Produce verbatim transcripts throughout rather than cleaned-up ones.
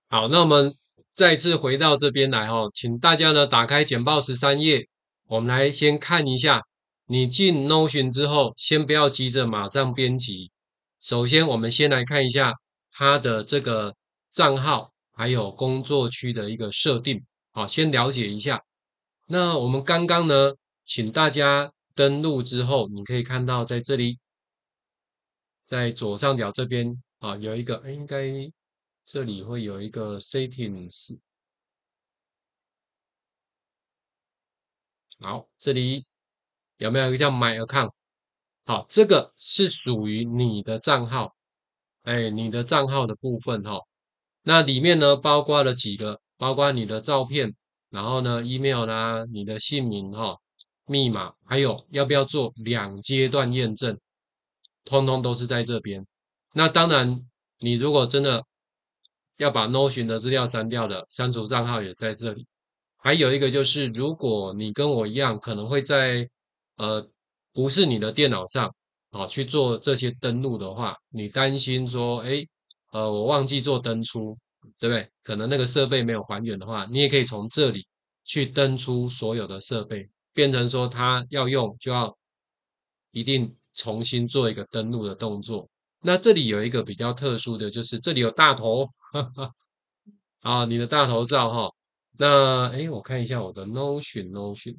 好，那我们再次回到这边来哈，请大家呢打开简报十三页，我们来先看一下，你进 Notion 之后，先不要急着马上编辑。首先，我们先来看一下它的这个账号，还有工作区的一个设定，好，先了解一下。那我们刚刚呢，请大家登录之后，你可以看到在这里，在左上角这边啊，有一个，诶应该这里会有一个 settings。好，这里有没有一个叫 My Account？好，这个是属于你的账号，哎，你的账号的部分哈。那里面呢，包括了几个，包括你的照片，然后呢，email 啦，你的姓名哈，密码，还有要不要做两阶段验证，通通都是在这边。那当然，你如果真的要把 Notion 的资料删掉的，删除账号也在这里。还有一个就是，如果你跟我一样，可能会在呃不是你的电脑上啊去做这些登录的话，你担心说，诶，呃，我忘记做登出，对不对？可能那个设备没有还原的话，你也可以从这里去登出所有的设备，变成说它要用就要一定重新做一个登录的动作。那这里有一个比较特殊的，就是这里有大头，啊，你的大头照哈。那诶，我看一下我的 Notion Notion，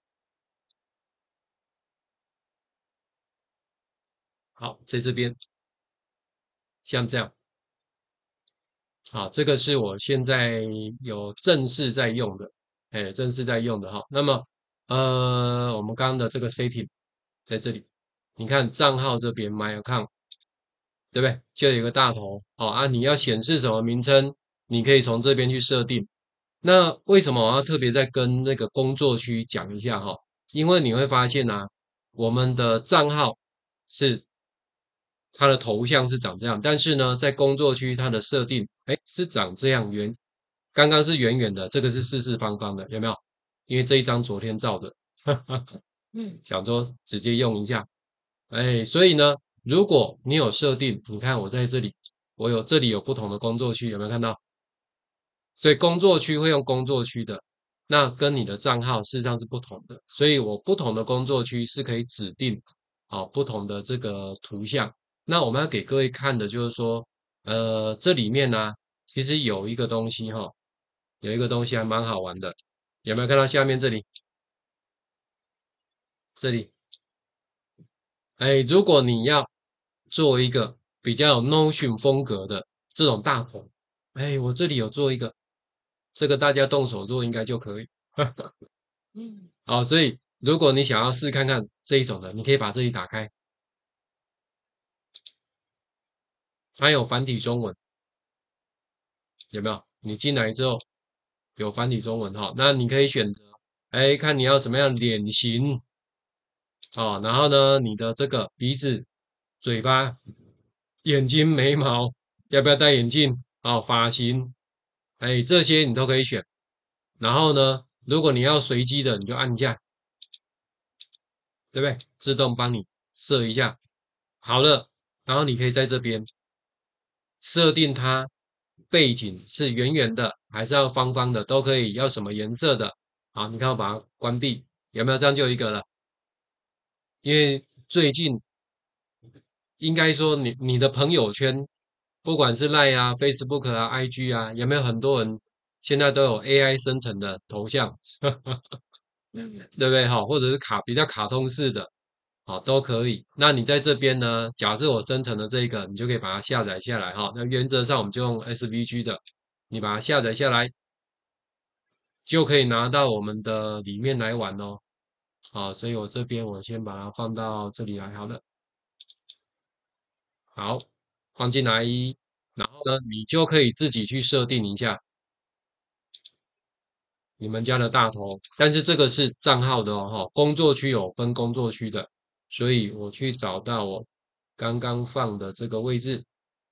好，在这边像这样。好，这个是我现在有正式在用的，哎，正式在用的哈。那么，呃，我们刚刚的这个 setting 在这里，你看账号这边 My Account，对不对？就有一个大头，好啊，你要显示什么名称，你可以从这边去设定。那为什么我要特别再跟那个工作区讲一下哈？因为你会发现啊，我们的账号是它的头像是长这样，但是呢，在工作区它的设定，哎，是长这样圆，刚刚是圆圆的，这个是四四方方的，有没有？因为这一张昨天照的，想说直接用一下，哎，所以呢，如果你有设定，你看我在这里，我有这里有不同的工作区，有没有看到？所以工作区会用工作区的，那跟你的账号事实上是不同的，所以我不同的工作区是可以指定啊不同的这个图像。那我们要给各位看的就是说，呃，这里面呢，其实有一个东西哈，有一个东西还蛮好玩的，有没有看到下面这里？这里，哎，如果你要做一个比较有 Notion 风格的这种大头，哎，我这里有做一个，这个大家动手做应该就可以。嗯，好，所以如果你想要试看看这一种的，你可以把这里打开，它有繁体中文，有没有？你进来之后有繁体中文哈，那你可以选择，哎，看你要什么样脸型哦，然后呢，你的这个鼻子、嘴巴、眼睛、眉毛，要不要戴眼镜？哦，发型，哎，这些你都可以选。然后呢，如果你要随机的，你就按下，对不对？自动帮你设一下，好了，然后你可以在这边设定它背景是圆圆的，还是要方方的，都可以，要什么颜色的。好，你看我把它关闭，有没有？这样就一个了。因为最近应该说你你的朋友圈，不管是 Line 啊、Facebook 啊、I G 啊，有没有很多人现在都有 A I 生成的头像，对不对？哈，或者是卡比较卡通式的，好都可以。那你在这边呢，假设我生成的这个，你就可以把它下载下来哈。那原则上我们就用 S V G 的，你把它下载下来，就可以拿到我们的里面来玩哦。好，所以我这边我先把它放到这里来，好了。好，放进来，然后呢，你就可以自己去设定一下你们家的大头，但是这个是账号的哦，哈，工作区有分工作区的，所以我去找到我刚刚放的这个位置，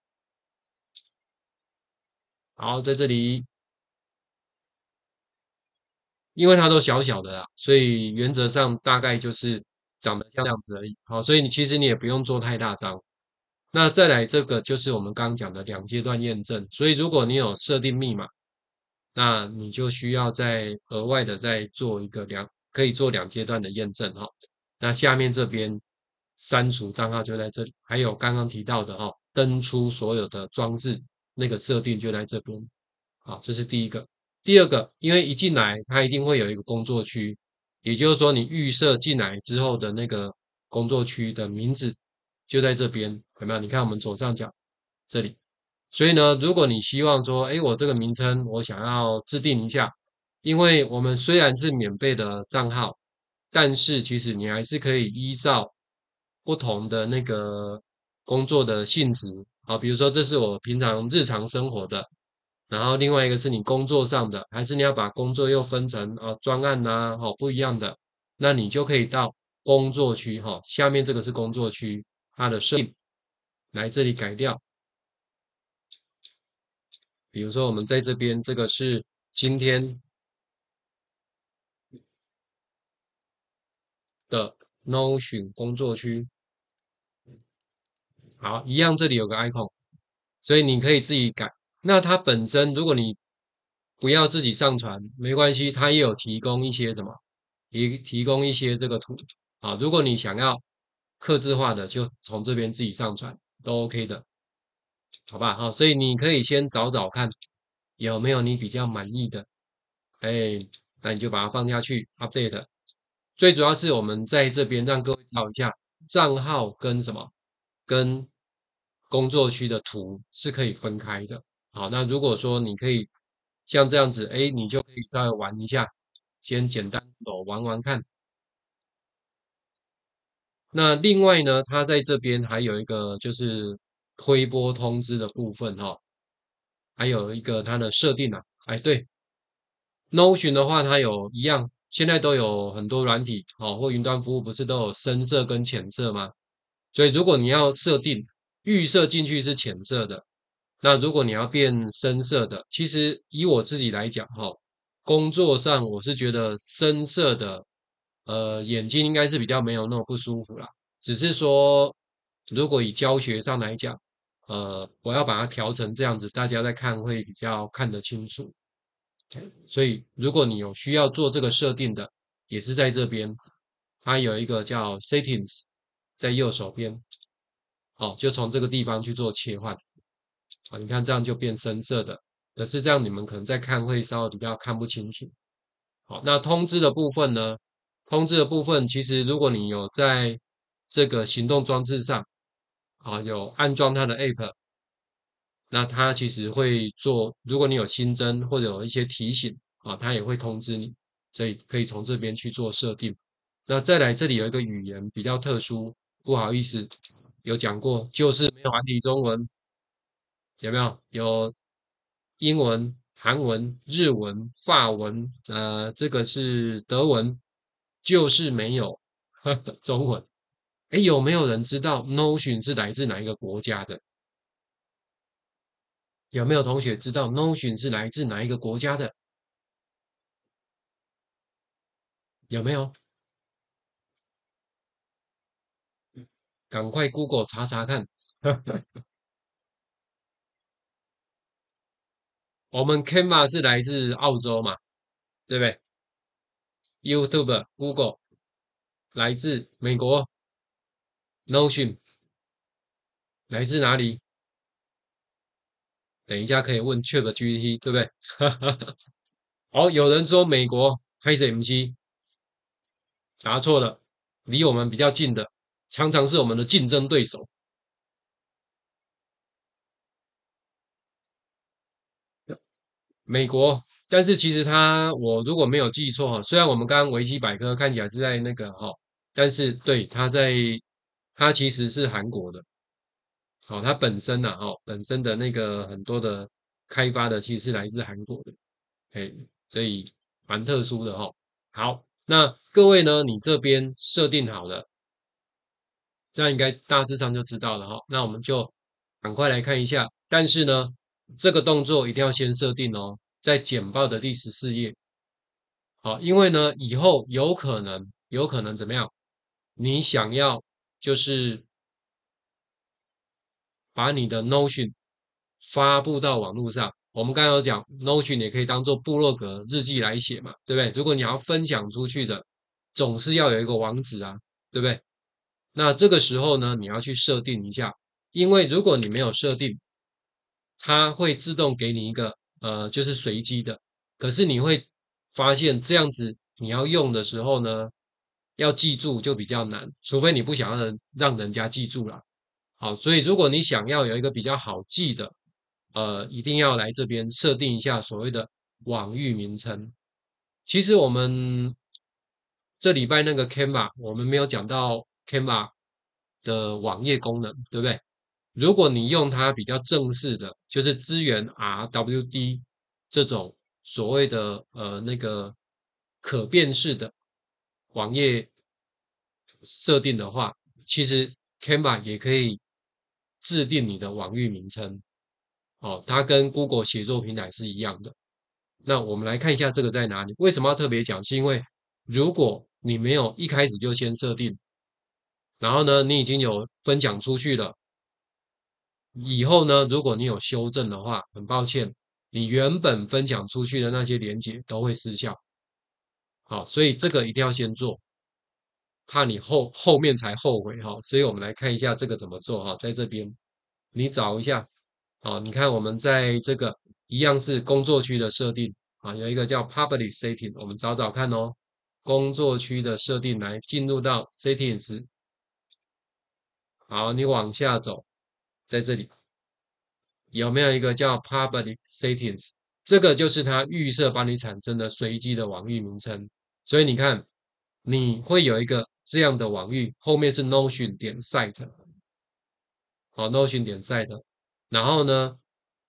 好，在这里，因为它都小小的啦，所以原则上大概就是长得像这样子而已，好，所以你其实你也不用做太大张， 那再来这个就是我们刚刚讲的两阶段验证，所以如果你有设定密码，那你就需要再额外的再做一个两，可以做两阶段的验证哈。那下面这边删除账号就在这里，还有刚刚提到的哈，登出所有的装置那个设定就在这边。好，这是第一个。第二个，因为一进来它一定会有一个工作区，也就是说你预设进来之后的那个工作区的名字就在这边，有没有？你看我们左上角这里。所以呢，如果你希望说，哎，我这个名称我想要制定一下，因为我们虽然是免费的账号，但是其实你还是可以依照不同的那个工作的性质，好，比如说这是我平常日常生活的，然后另外一个是你工作上的，还是你要把工作又分成啊专案呐，好不一样的，那你就可以到工作区哈，下面这个是工作区，它的设定，来这里改掉。比如说我们在这边，这个是今天的 Notion 工作区，好，一样这里有个 icon，所以你可以自己改。那它本身如果你不要自己上传，没关系，它也有提供一些什么，提提供一些这个图啊。如果你想要客制化的，就从这边自己上传都 OK 的，好吧？好，所以你可以先找找看有没有你比较满意的，哎，那你就把它放下去 update。最主要是我们在这边让各位找一下账号跟什么，跟工作区的图是可以分开的。好，那如果说你可以像这样子，哎，你就可以稍微玩一下，先简单的玩玩看。那另外呢，它在这边还有一个就是推播通知的部分哈、还有一个它的设定啊，哎，对，Notion 的话，它有一样，现在都有很多软体哦，或云端服务不是都有深色跟浅色吗？所以如果你要设定预设进去是浅色的，那如果你要变深色的，其实以我自己来讲哈，工作上我是觉得深色的，呃，眼睛应该是比较没有那么不舒服啦。只是说，如果以教学上来讲，呃，我要把它调成这样子，大家在看会比较看得清楚。所以如果你有需要做这个设定的，也是在这边，它有一个叫 Settings，在右手边，哦，就从这个地方去做切换。啊，你看这样就变深色的，可是这样你们可能在看会稍微比较看不清楚。好，那通知的部分呢？通知的部分其实如果你有在这个行动装置上，啊，有安装它的 App，那它其实会做，如果你有新增或者有一些提醒啊，它也会通知你，所以可以从这边去做设定。那再来，这里有一个语言比较特殊，不好意思，有讲过，就是没有繁体中文，有没有？有英文、韩文、日文、法文，呃，这个是德文，就是没有中文。诶，有没有人知道 Notion 是来自哪一个国家的？有没有同学知道 Notion 是来自哪一个国家的？有没有？赶快 Google 查查看。我们 Canva 是来自澳洲嘛，对不对？YouTube、Google 来自美国，Notion 来自哪里？等一下可以问 ChatGPT，对不对？好，有人说美国，拍谁 M C？答错了，离我们比较近的，常常是我们的竞争对手。美国，但是其实它，我如果没有记错哈，虽然我们刚刚维基百科看起来是在那个哈，但是对，它在，它其实是韩国的，好，它本身呐哈，本身的那个很多的开发的其实是来自韩国的，哎，所以蛮特殊的哈。好，那各位呢，你这边设定好了，这样应该大致上就知道了哈。那我们就赶快来看一下，但是呢，这个动作一定要先设定哦，在简报的第十四页。好，因为呢，以后有可能，有可能怎么样？你想要就是把你的 Notion 发布到网络上。我们刚刚有讲，Notion 也可以当做部落格日记来写嘛，对不对？如果你要分享出去的，总是要有一个网址啊，对不对？那这个时候呢，你要去设定一下，因为如果你没有设定，它会自动给你一个呃，就是随机的。可是你会发现这样子，你要用的时候呢，要记住就比较难，除非你不想要人让人家记住啦。好，所以如果你想要有一个比较好记的，呃，一定要来这边设定一下所谓的网域名称。其实我们这礼拜那个 Canva，我们没有讲到 Canva 的网页功能，对不对？如果你用它比较正式的，就是支援 R W D 这种所谓的呃那个可变式的网页设定的话，其实 Canva 也可以制定你的网域名称。哦，它跟 Google 协作平台是一样的。那我们来看一下这个在哪里？为什么要特别讲？是因为如果你没有一开始就先设定，然后呢，你已经有分享出去了，以后呢，如果你有修正的话，很抱歉，你原本分享出去的那些连接都会失效。好，所以这个一定要先做，怕你后后面才后悔哈。所以我们来看一下这个怎么做哈，在这边你找一下，好，你看我们在这个一样是工作区的设定啊，有一个叫 Public Setting，我们找找看哦。工作区的设定来进入到 Settings，好，你往下走，在这里。有没有一个叫 Public Settings？这个就是它预设帮你产生的随机的网域名称。所以你看，你会有一个这样的网域，后面是 Notion 点 site，好，Notion 点 site。然后呢，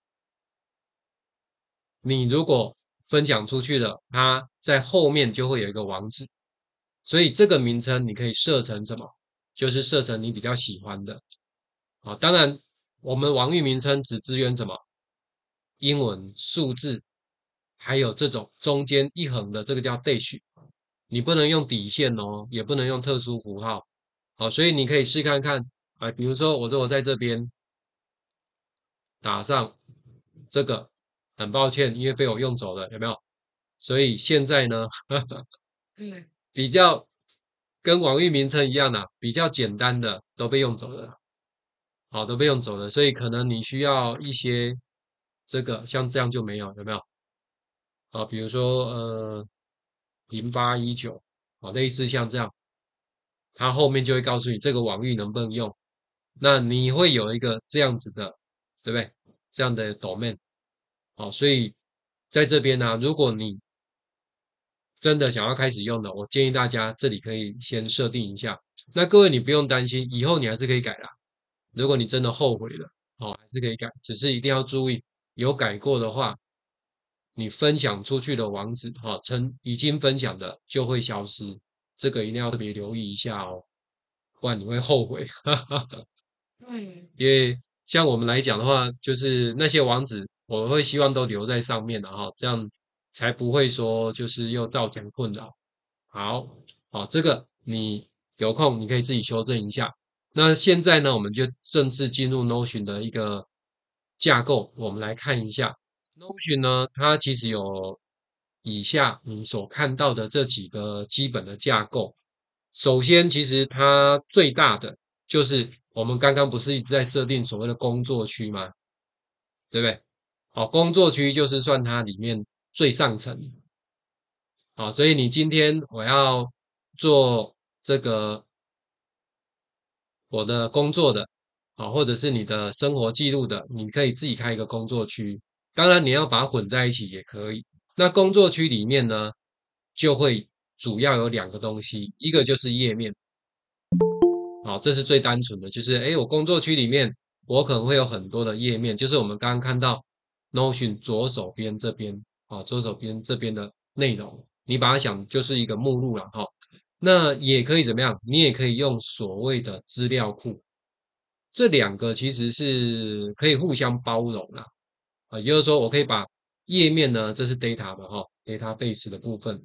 你如果分享出去了，它在后面就会有一个网址。所以这个名称你可以设成什么？就是设成你比较喜欢的。啊，当然，我们网域名称只支援什么？英文、数字，还有这种中间一横的，这个叫 dash，你不能用底线哦，也不能用特殊符号。好，所以你可以试看看，啊，比如说我如果在这边打上这个，很抱歉，因为被我用走了，有没有？所以现在呢，比较跟网域名称一样的，比较简单的都被用走了。好，都被用走了，所以可能你需要一些这个，像这样就没有，有没有？啊，比如说呃零八一九，啊，类似像这样，它后面就会告诉你这个网域能不能用，那你会有一个这样子的，对不对？这样的 domain，好，所以在这边呢，如果你真的想要开始用的，我建议大家这里可以先设定一下。那各位你不用担心，以后你还是可以改啦。如果你真的后悔了，哦，还是可以改，只是一定要注意，有改过的话，你分享出去的网址，哈、哦，曾已经分享的就会消失，这个一定要特别留意一下哦，不然你会后悔。哈哈哈。嗯，因为像我们来讲的话，就是那些网址，我会希望都留在上面的哈，这样才不会说就是又造成困扰。好，好，这个你有空你可以自己修正一下。那现在呢，我们就正式进入 Notion 的一个架构，我们来看一下 Notion 呢，它其实有以下你所看到的这几个基本的架构。首先，其实它最大的就是我们刚刚不是一直在设定所谓的工作区吗？对不对？好，工作区就是算它里面最上层。好，所以你今天我要做这个我的工作的，好，或者是你的生活记录的，你可以自己开一个工作区。当然，你要把它混在一起也可以。那工作区里面呢，就会主要有两个东西，一个就是页面，好，这是最单纯的，就是诶，我工作区里面我可能会有很多的页面，就是我们刚刚看到 Notion 左手边这边，啊，左手边这边的内容，你把它想就是一个目录了哈。那也可以怎么样？你也可以用所谓的资料库，这两个其实是可以互相包容啦。啊，也就是说，我可以把页面呢，这是 data 嘛哈，database 的部分，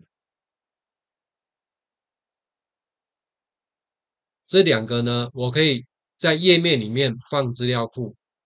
这两个呢，我可以在页面里面放资料库，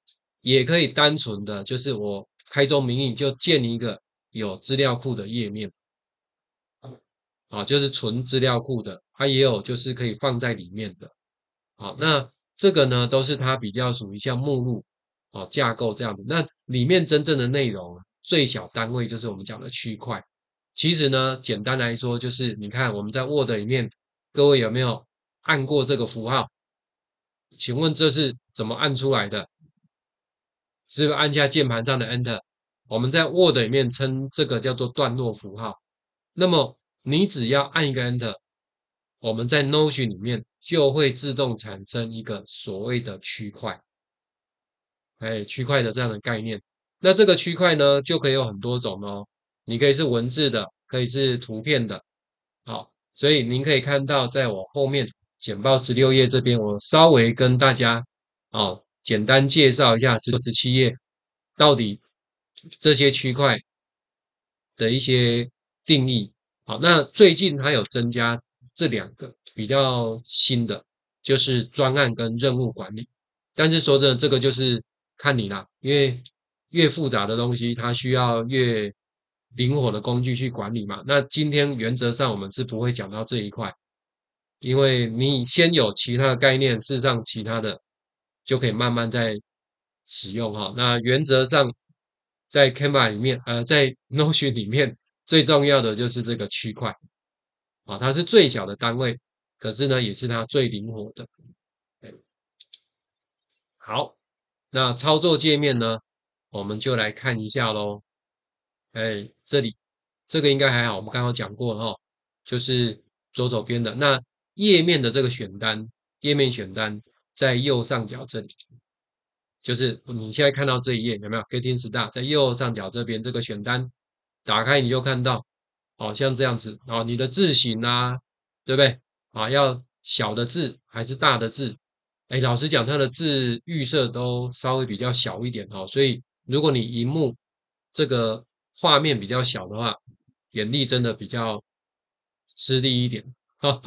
也可以单纯的就是我开宗明义就建一个有资料库的页面啊，就是纯资料库的，它也有就是可以放在里面的。好，那这个呢都是它比较属于像目录哦架构这样子。那里面真正的内容最小单位就是我们讲的区块。其实呢，简单来说就是你看我们在 Word 里面，各位有没有按过这个符号？请问这是怎么按出来的？是不是按下键盘上的 Enter？我们在 Word 里面称这个叫做段落符号。那么你只要按一个 Enter，我们在 Notion 里面就会自动产生一个所谓的区块，哎，区块的这样的概念。那这个区块呢，就可以有很多种哦。你可以是文字的，可以是图片的，好，所以您可以看到，在我后面简报十六页这边，我稍微跟大家哦简单介绍一下十六、十七页到底这些区块的一些定义。好，那最近还有增加这两个比较新的，就是专案跟任务管理。但是说真的，这个就是看你啦，因为越复杂的东西，它需要越灵活的工具去管理嘛。那今天原则上我们是不会讲到这一块，因为你先有其他的概念，事实上其他的就可以慢慢再使用哈。那原则上在 Canva 里面，呃，在 Notion 里面最重要的就是这个区块啊，它是最小的单位，可是呢也是它最灵活的。哎好，那操作界面呢，我们就来看一下咯。哎，这里这个应该还好，我们刚刚讲过了哈，就是左手边的那页面的这个选单，页面选单在右上角这里，就是你现在看到这一页有没有 Getting Start 在右上角这边这个选单，打开你就看到，哦，像这样子哦，你的字型啊，对不对？啊，要小的字还是大的字？哎，老实讲，它的字预设都稍微比较小一点哦，所以如果你荧幕这个画面比较小的话，眼力真的比较吃力一点。哈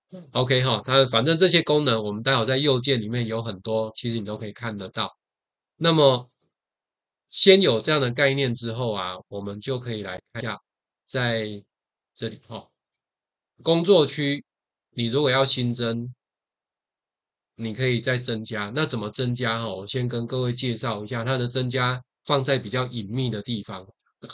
OK 哈，它反正这些功能我们待会在右键里面有很多，其实你都可以看得到。那么先有这样的概念之后啊，我们就可以来看一下，在这里哈，工作区，你如果要新增，你可以再增加。那怎么增加哈？我先跟各位介绍一下，它的增加放在比较隐秘的地方，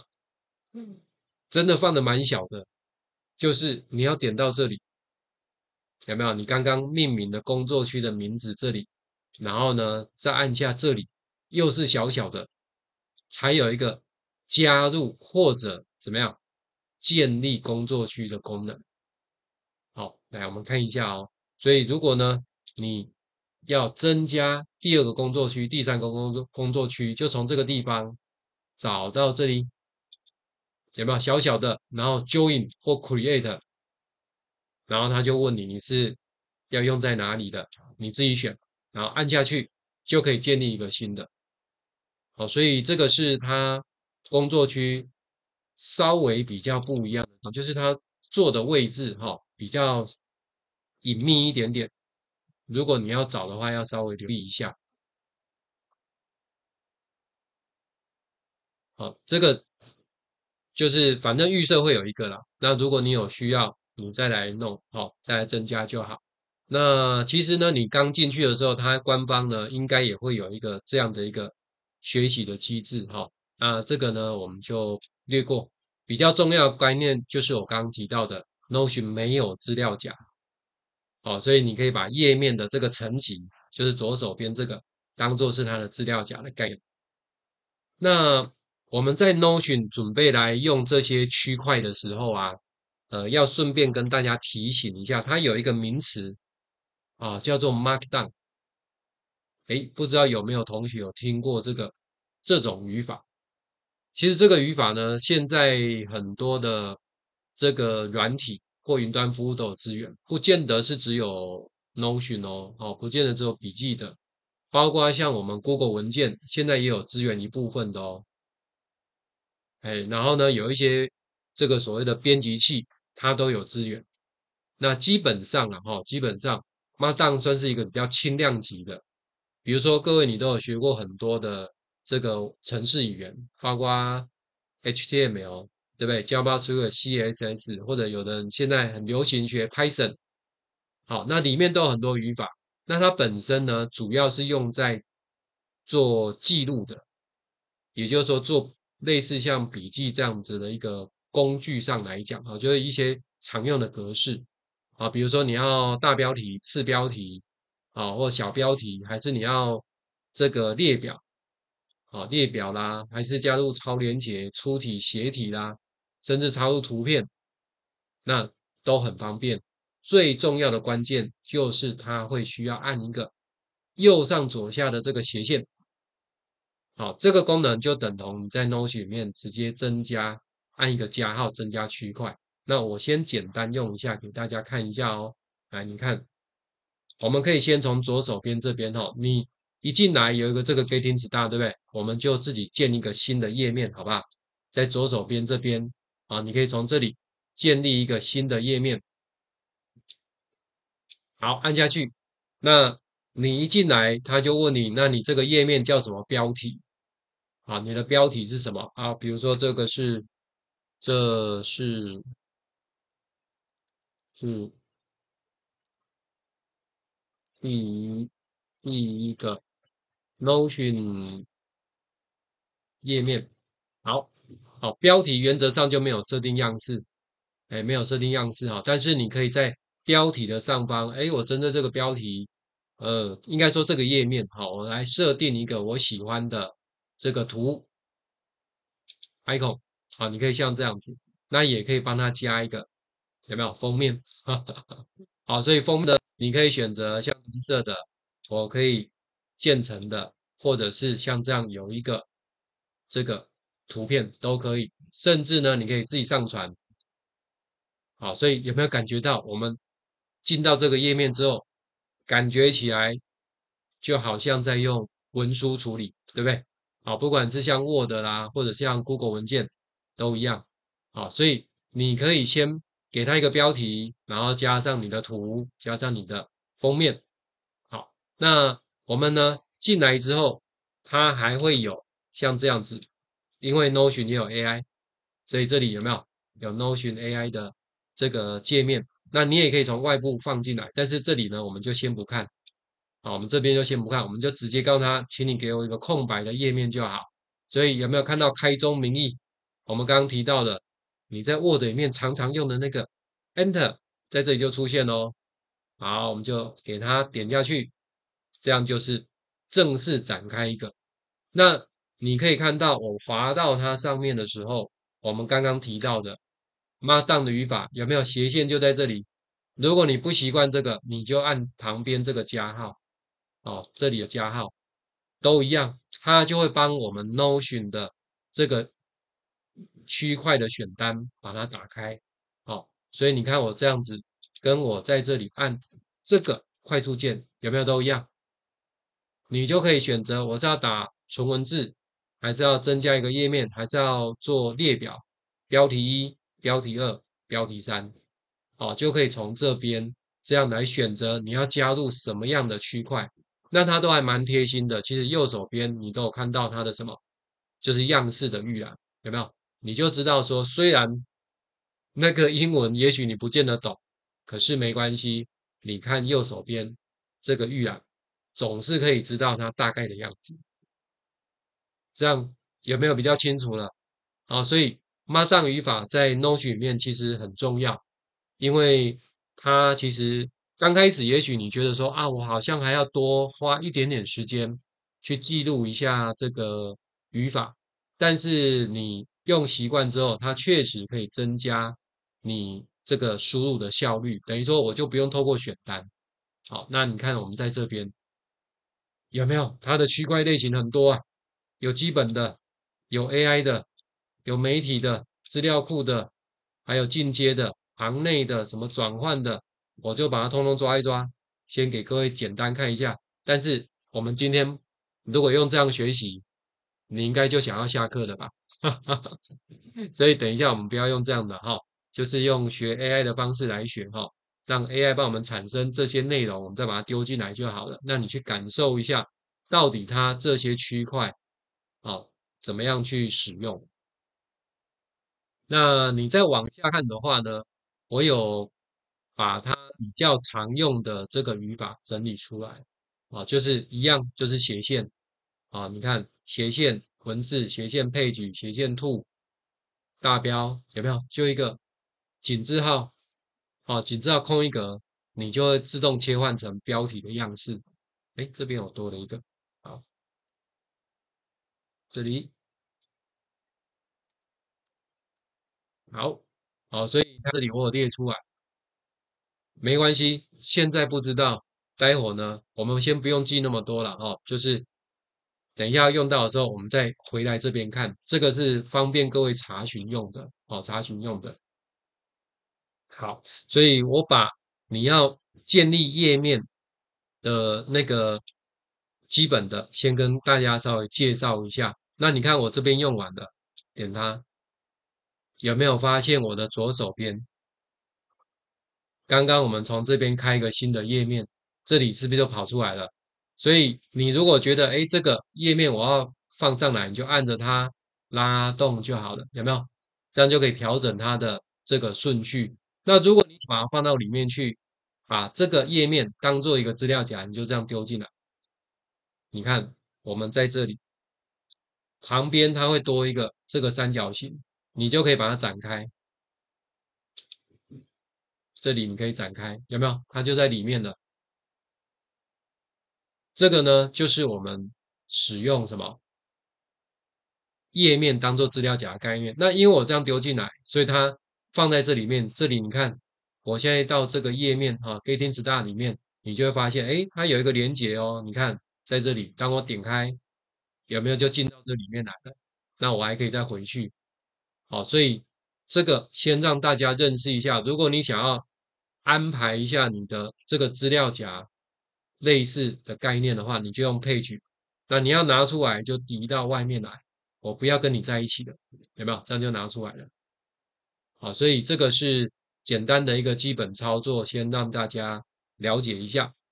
真的放的蛮小的，就是你要点到这里，有没有？你刚刚命名的工作区的名字这里，然后呢，再按下这里，又是小小的，才有一个加入或者怎么样建立工作区的功能。好，来我们看一下哦。所以如果呢，你要增加第二个工作区、第三个工作工作区，就从这个地方找到这里，有没有小小的，然后 join 或 create，然后他就问你你是要用在哪里的，你自己选，然后按下去就可以建立一个新的。好，所以这个是它工作区稍微比较不一样的，就是它坐的位置哈比较隐秘一点点。如果你要找的话，要稍微留意一下。好，这个就是反正预设会有一个啦。那如果你有需要，你再来弄，好，再来增加就好。那其实呢，你刚进去的时候，它官方呢应该也会有一个这样的一个学习的机制哈。那这个呢，我们就略过。比较重要的概念就是我刚刚提到的，Notion 没有资料夹，哦，所以你可以把页面的这个层级，就是左手边这个，当做是它的资料夹的概念。那我们在 Notion 准备来用这些区块的时候啊，呃，要顺便跟大家提醒一下，它有一个名词啊，叫做 Markdown。诶，不知道有没有同学有听过这个这种语法？其实这个语法呢，现在很多的这个软体或云端服务都有资源，不见得是只有 Notion 哦，哦，不见得只有笔记的，包括像我们 Google 文件，现在也有支援一部分的哦。哎，然后呢，有一些这个所谓的编辑器，它都有资源。那基本上啊，哈，基本上 Markdown 算是一个比较轻量级的。 比如说各位你都有学过很多的这个程式语言，包括 H T M L，对不对？JavaScript、C S S，或者有的人现在很流行学 Python，好，那里面都有很多语法。那它本身呢，主要是用在做记录的，也就是说做类似像笔记这样子的一个工具上来讲啊，就是一些常用的格式啊，比如说你要大标题、次标题啊，或小标题，还是你要这个列表啊，列表啦，还是加入超连结、粗体、斜体啦，甚至插入图片，那都很方便。最重要的关键就是它会需要按一个右上左下的这个斜线。好，这个功能就等同你在 Notion 里面直接增加，按一个加号增加区块。那我先简单用一下给大家看一下哦。来，你看，我们可以先从左手边这边哈、哦，你一进来有一个这个 Getting Started，对不对？我们就自己建一个新的页面，好不好？在左手边这边啊，你可以从这里建立一个新的页面。好，按下去。那你一进来，他就问你，那你这个页面叫什么标题？啊，你的标题是什么啊？比如说这个是，这是是第一第一个 Notion 页面。好，好，标题原则上就没有设定样式，哎，没有设定样式哈，但是你可以在标题的上方，哎，我针对这个标题，呃，应该说这个页面，好，我来设定一个我喜欢的这个图 icon，好，你可以像这样子，那也可以帮它加一个有没有封面？好，所以封面的你可以选择像蓝色的，我可以渐层的，或者是像这样有一个这个图片都可以，甚至呢，你可以自己上传。好，所以有没有感觉到我们进到这个页面之后，感觉起来就好像在用文书处理，对不对？好，不管是像 Word 啦，或者像 Google 文件都一样。好，所以你可以先给它一个标题，然后加上你的图，加上你的封面。好，那我们呢进来之后，它还会有像这样子，因为 Notion 也有 A I，所以这里有没有有 Notion A I 的这个界面？那你也可以从外部放进来，但是这里呢我们就先不看。好，我们这边就先不看，我们就直接告诉他，请你给我一个空白的页面就好。所以有没有看到开宗明义？我们刚刚提到的，你在 Word 里面常常用的那个 Enter，在这里就出现哦。好，我们就给它点下去，这样就是正式展开一个。那你可以看到，我滑到它上面的时候，我们刚刚提到的 Markdown 的语法有没有斜线就在这里？如果你不习惯这个，你就按旁边这个加号。哦，这里的加号都一样，它就会帮我们 Notion 的这个区块的选单把它打开。好，所以你看我这样子，跟我在这里按这个快速键有没有都一样？你就可以选择我是要打纯文字，还是要增加一个页面，还是要做列表，标题一、标题二、标题三，好，就可以从这边这样来选择你要加入什么样的区块。那它都还蛮贴心的，其实右手边你都有看到它的什么，就是样式的预览，有没有？你就知道说，虽然那个英文也许你不见得懂，可是没关系，你看右手边这个预览，总是可以知道它大概的样子。这样有没有比较清楚了？啊，所以 Markdown 语法在 Notion 里面其实很重要，因为它其实刚开始也许你觉得说啊，我好像还要多花一点点时间去记录一下这个语法，但是你用习惯之后，它确实可以增加你这个输入的效率，等于说我就不用透过选单。好，那你看我们在这边有没有它的区块类型很多啊？有基本的，有 A I 的，有媒体的，资料库的，还有进阶的，行内的，什么转换的，我就把它通通抓一抓，先给各位简单看一下。但是我们今天如果用这样学习，你应该就想要下课了吧？所以等一下我们不要用这样的哈，就是用学 A I 的方式来学哈，让 A I 帮我们产生这些内容，我们再把它丢进来就好了。那你去感受一下。 到底它这些区块啊怎么样去使用。那你再往下看的话呢，我有把它比较常用的这个语法整理出来啊，就是一样，就是斜线啊，你看斜线文字、斜线配举、斜线图、大标有没有？就一个井字号，哦，井字号空一格，你就会自动切换成标题的样式。哎，这边有多了一个，好，这里好，好，所以这里我有列出来。没关系，现在不知道，待会呢，我们先不用记那么多了哦，就是等一下用到的时候，我们再回来这边看，这个是方便各位查询用的哦，查询用的。好，所以我把你要建立页面的那个基本的，先跟大家稍微介绍一下。那你看我这边用完了，点它，有没有发现我的左手边？刚刚我们从这边开一个新的页面，这里是不是就跑出来了？所以你如果觉得，哎，这个页面我要放上来，你就按着它拉动就好了，有没有？这样就可以调整它的这个顺序。那如果你把它放到里面去，把这个页面当做一个资料夹，你就这样丢进来。你看，我们在这里旁边它会多一个这个三角形，你就可以把它展开。这里你可以展开，有没有？它就在里面了。这个呢，就是我们使用什么页面当做资料夹的概念。那因为我这样丢进来，所以它放在这里面。这里你看，我现在到这个页面哈 ，Getting Start 里面，你就会发现，哎，它有一个连接哦。你看在这里，当我点开，有没有就进到这里面来了？那我还可以再回去。好，所以这个先让大家认识一下。如果你想要安排一下你的这个资料夹类似的概念的话，你就用 Page。那你要拿出来就移到外面来，我不要跟你在一起的，有没有？这样就拿出来了。好，所以这个是简单的一个基本操作，先让大家了解一下。